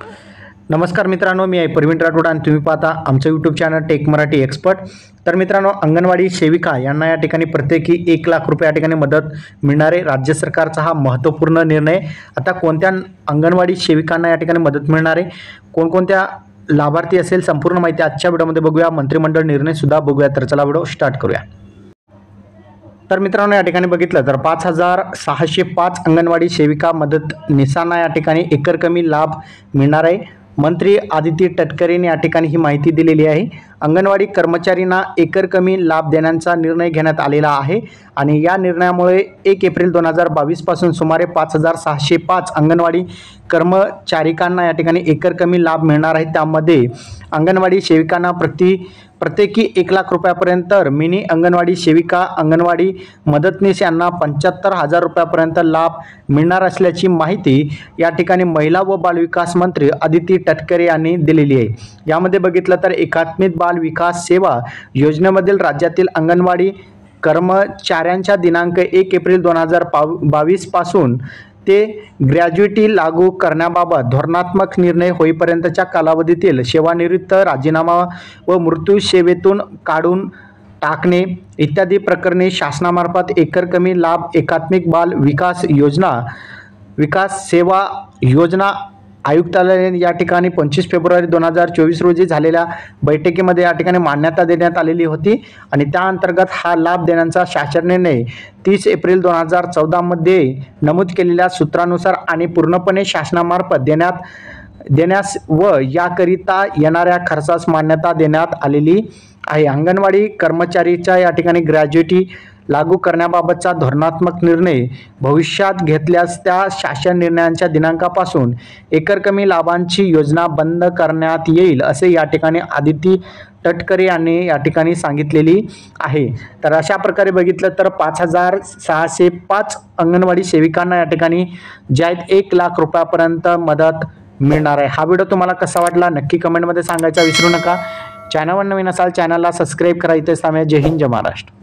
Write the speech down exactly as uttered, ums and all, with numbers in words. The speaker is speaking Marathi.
नमस्कार मित्रांनो, मी आहे प्रवीण राठोड आणि तुम्ही पाहता आमचं YouTube channel tech Marathi expert. तर मित्रांनो, अंगणवाडी सेविका यांना या ठिकाणी प्रत्येकी एक लाख रुपये या ठिकाणी मदत मिळणार आहे। राज्य सरकारचा हा महत्त्वपूर्ण निर्णय। आता कोणत्या अंगणवाडी सेविकांना या ठिकाणी मदत मिळणार आहे, कोणकोणत्या लाभार्थी असेल, संपूर्ण माहिती आजच्या व्हिडिओमध्ये बघूया। मंत्रिमंडळ निर्णय सुद्धा बघूया। तर चला व्हिडिओ स्टार्ट करूया। तर मित्रांनो, या ठिकाणी बघितलं तर पाच हजार सहाशे पाच अंगणवाडी सेविका मदत निसांना या ठिकाणी एकर कमी लाभ मिळणार आहे। मंत्री आदिती तटकरेंनी या ठिकाणी ही माहिती दिलेली आहे। अंगणवाडी कर्मचाऱ्यांना एकर कमी लाभ देण्याचा निर्णय घेण्यात आलेला आहे आणि या निर्णयामुळे एक एप्रिल दोन हजार बावीस पासून सुमारे पाच हजार सहाशे पाच अंगणवाडी कर्मचारिकांना या ठिकाणी एकर कमी लाभ मिळणार आहे। त्यामध्ये अंगणवाडी सेविकांना प्रति प्रत्येकी एक लाख रुपयापर्यंत, तर मिनी अंगणवाडी सेविका, अंगणवाडी मदतनीस यांना पंच्याहत्तर हजार रुपयापर्यंत लाभ मिळणार असल्याची माहिती या ठिकाणी महिला व बालविकास मंत्री आदिती तटकरे यांनी दिलेली आहे। यामध्ये बघितलं तर एकात्मिक बाल विकास सेवा योजनेमधील राज्यातील अंगणवाडी कर्मचाऱ्यांच्या दिनांक एक एप्रिल दोन हजार बावीस पासून ते ग्रॅज्युएटी लागू करण्याबाबत धोरणात्मक निर्णय होईपर्यंतच्या कालावधीतील सेवानिवृत्त, राजीनामा व मृत्यू सेवेतून काढून टाकणे इत्यादी प्रकरणे शासनामार्फत एकर कमी लाभ एकात्मिक बाल विकास योजना विकास सेवा योजना आयुक्तालयाने या ठिकाणी पंचवीस फेब्रुवारी दोन हजार चोवीस रोजी झालेल्या बैठकीमध्ये या ठिकाणी मान्यता देण्यात आलेली होती आणि त्या अंतर्गत हा लाभ देण्याचा शासन निर्णय तीस एप्रिल दोन हजार चौदा मध्ये नमूद केलेल्या सूत्रानुसार आणि पूर्णपणे शासनामार्फत देण्यात देण्यास व याकरिता येणाऱ्या खर्चास मान्यता देण्यात आलेली आहे। अंगणवाडी कर्मचारीच्या या ठिकाणी ग्रॅज्युएटी लागू करण्याबाबतचा धोरणात्मक निर्णय भविष्यात घेतल्यास त्या शासन निर्णयांच्या दिनांकापासून एकर कमी लाभांची योजना बंद करण्यात येईल, असे या ठिकाणी आदिती तटकरे यांनी या ठिकाणी सांगितलेली आहे। तर अशा प्रकारे बघितलं तर पाच हजार सहाशे पाच अंगणवाडी सेविकांना या ठिकाणी ज्या आहेत एक लाख रुपयापर्यंत मदत मिळणार आहे। हा व्हिडिओ तुम्हाला कसा वाटला नक्की कमेंटमध्ये सांगायचा विसरू नका। चॅनलवर नवीन असाल चॅनलला सबस्क्राईब करा। इथे सामने जय हिंद, जय महाराष्ट्र।